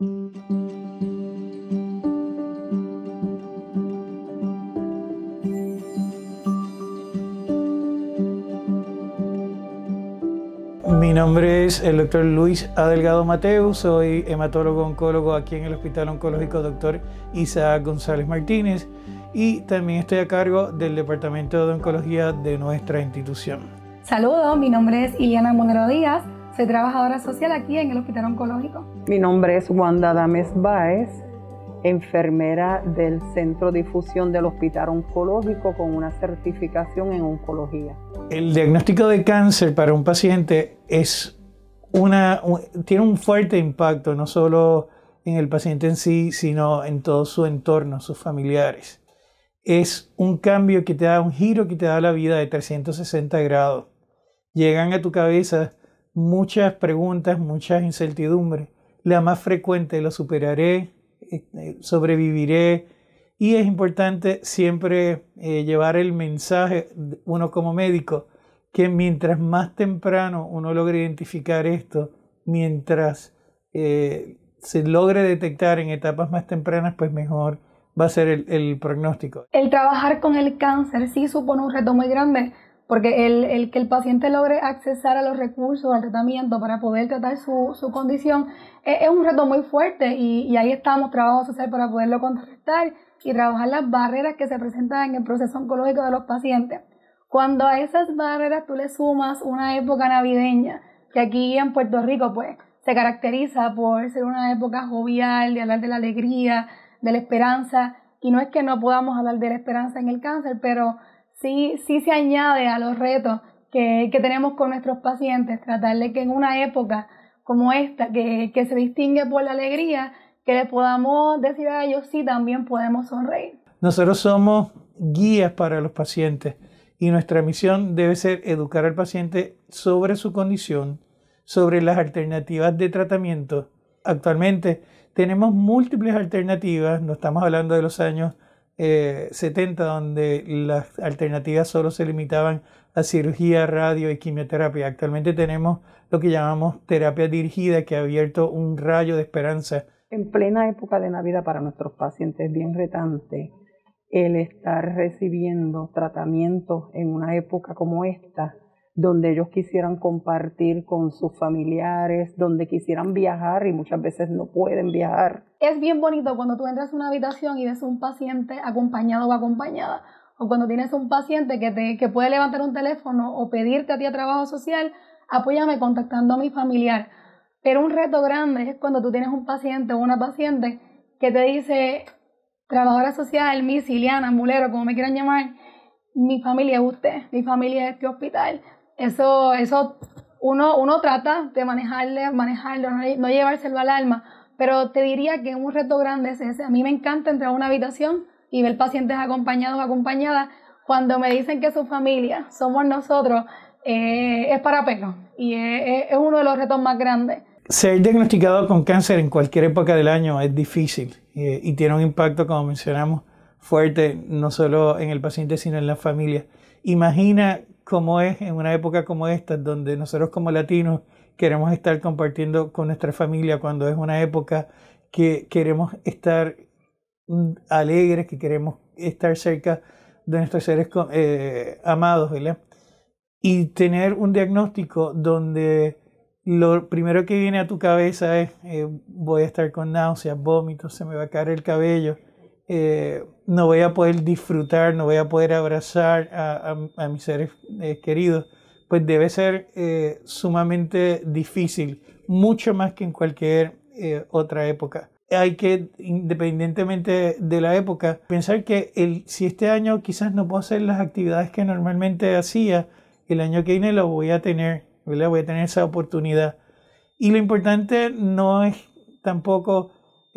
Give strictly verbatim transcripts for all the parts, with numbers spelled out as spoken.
Mi nombre es el doctor Luis A. Delgado Mateu, soy hematólogo-oncólogo aquí en el Hospital Oncológico doctor Isaac González Martínez y también estoy a cargo del Departamento de Oncología de nuestra institución. Saludos, mi nombre es Iliana Monero Díaz, soy trabajadora social aquí en el Hospital Oncológico. Mi nombre es Wanda Dames Báez, enfermera del Centro de Difusión del Hospital Oncológico con una certificación en oncología. El diagnóstico de cáncer para un paciente es una, un, tiene un fuerte impacto no solo en el paciente en sí, sino en todo su entorno, sus familiares. Es un cambio que te da, un giro que te da la vida de trescientos sesenta grados. Llegan a tu cabeza muchas preguntas, muchas incertidumbres. La más frecuente, ¿lo superaré? ¿Sobreviviré? Y es importante siempre eh, llevar el mensaje, uno como médico, que mientras más temprano uno logre identificar esto, mientras eh, se logre detectar en etapas más tempranas, pues mejor va a ser el, el pronóstico. El trabajar con el cáncer sí supone un reto muy grande, porque el, el que el paciente logre accesar a los recursos, al tratamiento para poder tratar su, su condición, es, es un reto muy fuerte y, y ahí estamos, trabajo social, para poderlo contrarrestar y trabajar las barreras que se presentan en el proceso oncológico de los pacientes. Cuando a esas barreras tú le sumas una época navideña, que aquí en Puerto Rico pues se caracteriza por ser una época jovial, de hablar de la alegría, de la esperanza, y no es que no podamos hablar de la esperanza en el cáncer, pero sí, sí se añade a los retos que, que tenemos con nuestros pacientes, tratarle que en una época como esta, que, que se distingue por la alegría, que le podamos decir a ellos, sí, también podemos sonreír. Nosotros somos guías para los pacientes y nuestra misión debe ser educar al paciente sobre su condición, sobre las alternativas de tratamiento. Actualmente tenemos múltiples alternativas, no estamos hablando de los años eh, setenta, donde las alternativas solo se limitaban a cirugía, radio y quimioterapia. Actualmente tenemos lo que llamamos terapia dirigida, que ha abierto un rayo de esperanza. En plena época de Navidad para nuestros pacientes es bien retante el estar recibiendo tratamientos en una época como esta, donde ellos quisieran compartir con sus familiares, donde quisieran viajar y muchas veces no pueden viajar. Es bien bonito cuando tú entras a una habitación y ves un paciente acompañado o acompañada, o cuando tienes un paciente que, te, que puede levantar un teléfono o pedirte a ti a trabajo social, apóyame contactando a mi familiar. Pero un reto grande es cuando tú tienes un paciente o una paciente que te dice, trabajadora social, Miss, Iliana, Mulero, como me quieran llamar, mi familia es usted, mi familia es este hospital. Eso, eso uno, uno trata de manejarle, manejarlo, no, no llevárselo al alma, pero te diría que un reto grande es ese. A mí me encanta entrar a una habitación y ver pacientes acompañados o acompañadas. Cuando me dicen que su familia somos nosotros, eh, es para pelo y es, es uno de los retos más grandes. Ser diagnosticado con cáncer en cualquier época del año es difícil eh, y tiene un impacto, como mencionamos, fuerte, no solo en el paciente, sino en la familia. Imagina cómo es en una época como esta, donde nosotros como latinos queremos estar compartiendo con nuestra familia, cuando es una época que queremos estar alegres, que queremos estar cerca de nuestros seres eh, amados, ¿verdad? Y tener un diagnóstico donde lo primero que viene a tu cabeza es eh, voy a estar con náuseas, vómitos, se me va a caer el cabello, eh, no voy a poder disfrutar, no voy a poder abrazar a, a, a mis seres eh, queridos, pues debe ser eh, sumamente difícil, mucho más que en cualquier eh, otra época. Hay que, independientemente de la época, pensar que el, si este año quizás no puedo hacer las actividades que normalmente hacía, el año que viene lo voy a tener, ¿verdad? Voy a tener esa oportunidad. Y lo importante no es tampoco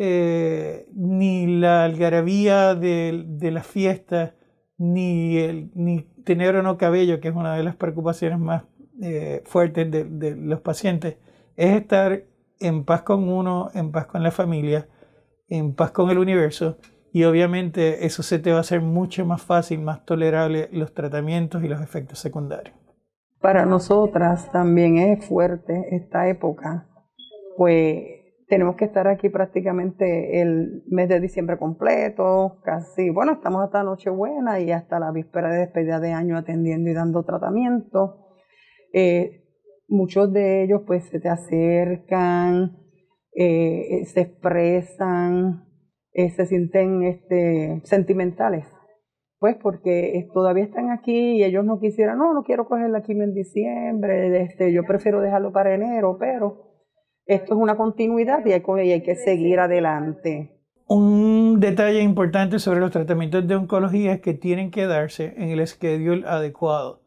eh, ni la algarabía de, de las fiestas, ni, el, ni tener o no cabello, que es una de las preocupaciones más eh, fuertes de, de los pacientes. Es estar en paz con uno, en paz con la familia, en paz con el universo, y obviamente eso se te va a hacer mucho más fácil, más tolerable los tratamientos y los efectos secundarios. Para nosotras también es fuerte esta época, pues tenemos que estar aquí prácticamente el mes de diciembre completo, casi, bueno, estamos hasta Nochebuena y hasta la víspera de despedida de año atendiendo y dando tratamiento. Eh, muchos de ellos pues se te acercan, eh, se expresan, eh, se sienten este, sentimentales, pues porque eh, todavía están aquí y ellos no quisieran, no, no quiero coger la quimio en diciembre, este, yo prefiero dejarlo para enero, pero esto es una continuidad y hay, y hay que seguir adelante. Un detalle importante sobre los tratamientos de oncología es que tienen que darse en el schedule adecuado.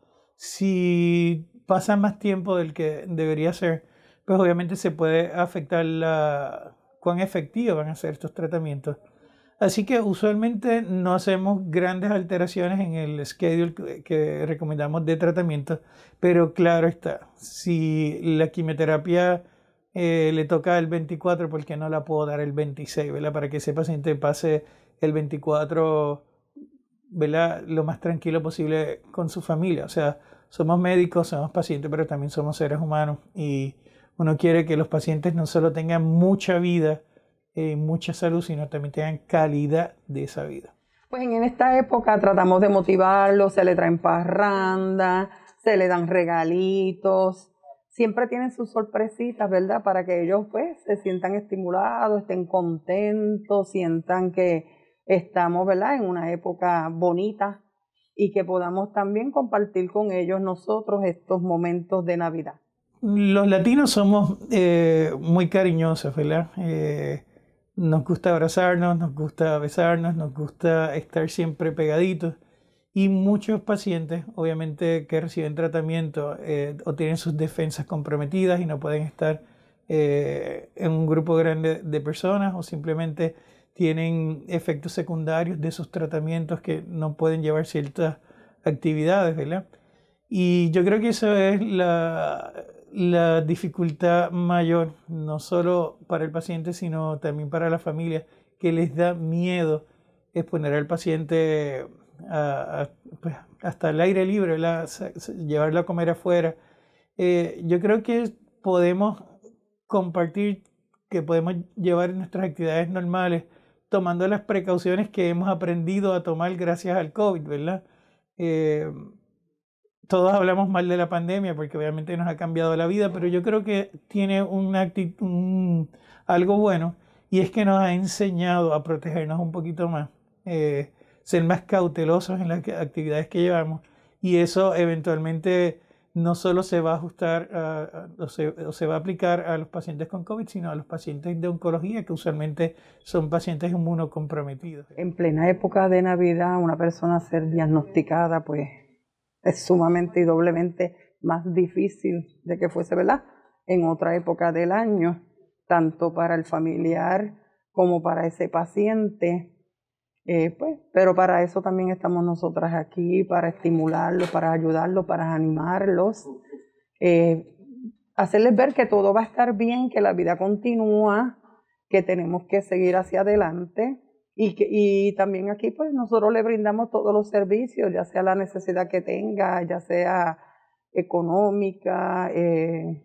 Si pasa más tiempo del que debería ser, pues obviamente se puede afectar la, cuán efectivos van a ser estos tratamientos. Así que usualmente no hacemos grandes alteraciones en el schedule que, que recomendamos de tratamiento, pero claro está, si la quimioterapia eh, le toca el veinticuatro, porque no la puedo dar el veintiséis, ¿verdad? Para que ese paciente pase el veinticuatro, ¿verdad?, lo más tranquilo posible con su familia. O sea, somos médicos, somos pacientes, pero también somos seres humanos y uno quiere que los pacientes no solo tengan mucha vida, eh, mucha salud, sino también tengan calidad de esa vida. Pues en esta época tratamos de motivarlos, se le traen parranda, se le dan regalitos, siempre tienen sus sorpresitas, ¿verdad? Para que ellos pues se sientan estimulados, estén contentos, sientan que estamos, ¿verdad?, en una época bonita y que podamos también compartir con ellos nosotros estos momentos de Navidad. Los latinos somos eh, muy cariñosos, ¿verdad? Eh, nos gusta abrazarnos, nos gusta besarnos, nos gusta estar siempre pegaditos. Y muchos pacientes, obviamente, que reciben tratamiento eh, o tienen sus defensas comprometidas y no pueden estar eh, en un grupo grande de personas, o simplemente tienen efectos secundarios de sus tratamientos que no pueden llevar ciertas actividades, ¿verdad? Y yo creo que eso es la, la dificultad mayor, no solo para el paciente, sino también para la familia, que les da miedo exponer al paciente a, a, pues, hasta el aire libre, ¿verdad?, llevarlo a comer afuera. Eh, yo creo que podemos compartir, que podemos llevar nuestras actividades normales tomando las precauciones que hemos aprendido a tomar gracias al COVID, ¿verdad? Eh, todos hablamos mal de la pandemia porque obviamente nos ha cambiado la vida, pero yo creo que tiene una actitud, un, algo bueno, y es que nos ha enseñado a protegernos un poquito más, eh, ser más cautelosos en las actividades que llevamos, y eso eventualmente no solo se va a ajustar a, a, o, se, o se va a aplicar a los pacientes con COVID, sino a los pacientes de oncología, que usualmente son pacientes inmunocomprometidos. En plena época de Navidad, una persona ser diagnosticada, pues es sumamente y doblemente más difícil de que fuese, ¿verdad?, en otra época del año, tanto para el familiar como para ese paciente. Eh, pues, pero para eso también estamos nosotras aquí, para estimularlos, para ayudarlos, para animarlos, eh, hacerles ver que todo va a estar bien, que la vida continúa, que tenemos que seguir hacia adelante. Y, que, y también aquí pues nosotros le brindamos todos los servicios, ya sea la necesidad que tenga, ya sea económica, eh,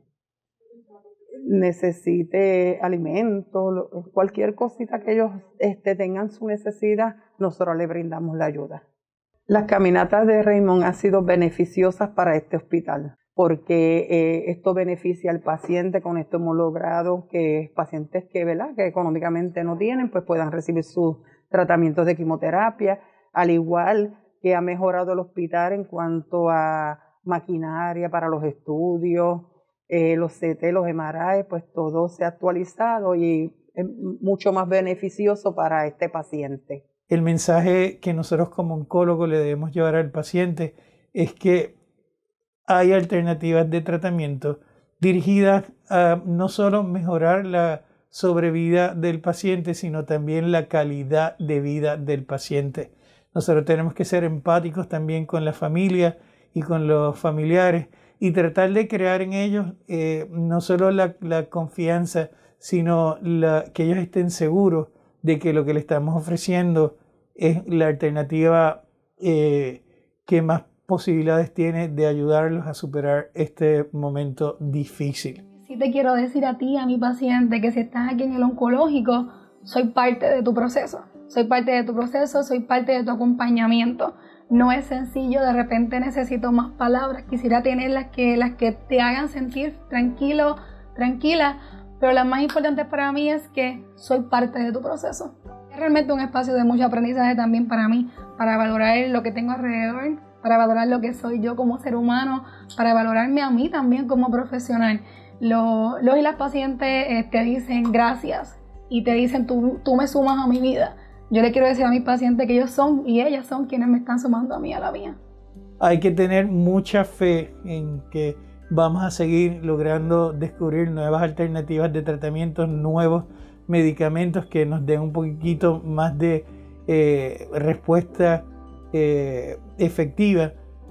necesite alimentos, cualquier cosita que ellos este, tengan su necesidad, nosotros le brindamos la ayuda. Las caminatas de Raymond han sido beneficiosas para este hospital, porque eh, esto beneficia al paciente. Con esto hemos logrado que pacientes que, ¿verdad?, que económicamente no tienen, pues puedan recibir sus tratamientos de quimioterapia, al igual que ha mejorado el hospital en cuanto a maquinaria para los estudios, eh, los C T, los M R I, pues todo se ha actualizado y es mucho más beneficioso para este paciente. El mensaje que nosotros como oncólogos le debemos llevar al paciente es que hay alternativas de tratamiento dirigidas a no solo mejorar la sobrevida del paciente, sino también la calidad de vida del paciente. Nosotros tenemos que ser empáticos también con la familia y con los familiares y tratar de crear en ellos eh, no solo la, la confianza, sino la, que ellos estén seguros de que lo que le estamos ofreciendo es la alternativa eh, que más posibilidades tiene de ayudarlos a superar este momento difícil. Sí te quiero decir a ti, a mi paciente, que si estás aquí en el oncológico, soy parte de tu proceso. Soy parte de tu proceso, soy parte de tu acompañamiento. No es sencillo, de repente necesito más palabras, quisiera tener las que, las que te hagan sentir tranquilo, tranquila, pero las más importantes para mí es que soy parte de tu proceso. Es realmente un espacio de mucho aprendizaje también para mí, para valorar lo que tengo alrededor, para valorar lo que soy yo como ser humano, para valorarme a mí también como profesional. Los, los y las pacientes eh, te dicen gracias y te dicen tú, tú me sumas a mi vida. Yo le quiero decir a mis pacientes que ellos son y ellas son quienes me están sumando a mí, a la mía. Hay que tener mucha fe en que vamos a seguir logrando descubrir nuevas alternativas de tratamientos, nuevos medicamentos que nos den un poquito más de eh, respuesta eh, efectiva.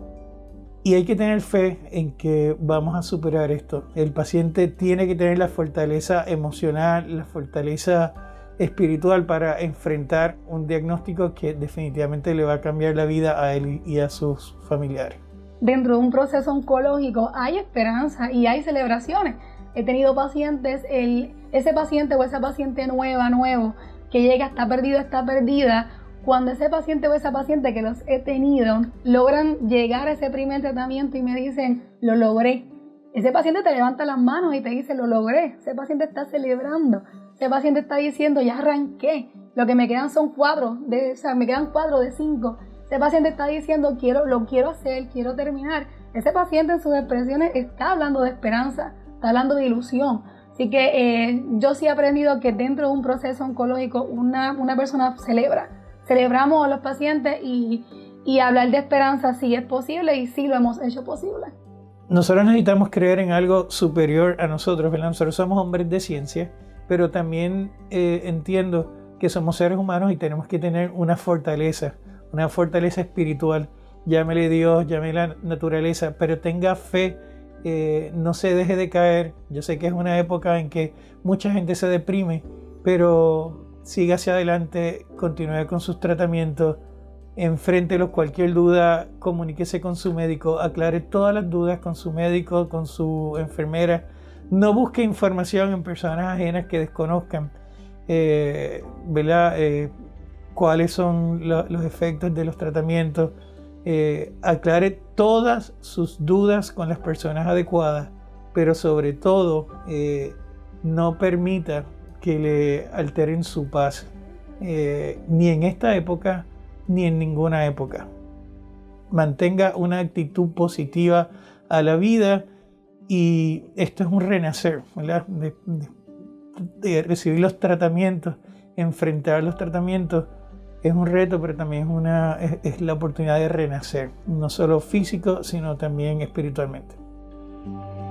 Y hay que tener fe en que vamos a superar esto. El paciente tiene que tener la fortaleza emocional, la fortaleza espiritual para enfrentar un diagnóstico que definitivamente le va a cambiar la vida a él y a sus familiares. Dentro de un proceso oncológico hay esperanza y hay celebraciones. He tenido pacientes, el, ese paciente o esa paciente nueva, nuevo, que llega, está perdido, está perdida. Cuando ese paciente o esa paciente que los he tenido logran llegar a ese primer tratamiento y me dicen, lo logré. Ese paciente te levanta las manos y te dice, lo logré. Ese paciente está celebrando. Ese paciente está diciendo, ya arranqué. Lo que me quedan son cuatro, de, o sea, me quedan cuatro de cinco. Ese paciente está diciendo, quiero, lo quiero hacer, quiero terminar. Ese paciente en sus expresiones está hablando de esperanza, está hablando de ilusión. Así que eh, yo sí he aprendido que dentro de un proceso oncológico una, una persona celebra. Celebramos a los pacientes y, y hablar de esperanza sí es posible y sí lo hemos hecho posible. Nosotros necesitamos creer en algo superior a nosotros, ¿verdad? Nosotros somos hombres de ciencia, pero también eh, entiendo que somos seres humanos y tenemos que tener una fortaleza, una fortaleza espiritual. Llámele Dios, llámele la naturaleza, pero tenga fe, eh, no se deje de caer. Yo sé que es una época en que mucha gente se deprime, pero siga hacia adelante, continúe con sus tratamientos, enfréntelos. Cualquier duda, comuníquese con su médico, aclare todas las dudas con su médico, con su enfermera. No busque información en personas ajenas que desconozcan, eh, ¿verdad? Eh, cuáles son lo, los efectos de los tratamientos. Eh, aclare todas sus dudas con las personas adecuadas, pero sobre todo eh, no permita que le alteren su paz, eh, ni en esta época ni en ninguna época. Mantenga una actitud positiva a la vida y esto es un renacer, ¿verdad? De, de, de recibir los tratamientos, enfrentar los tratamientos es un reto, pero también es, una, es, es la oportunidad de renacer, no solo físico, sino también espiritualmente.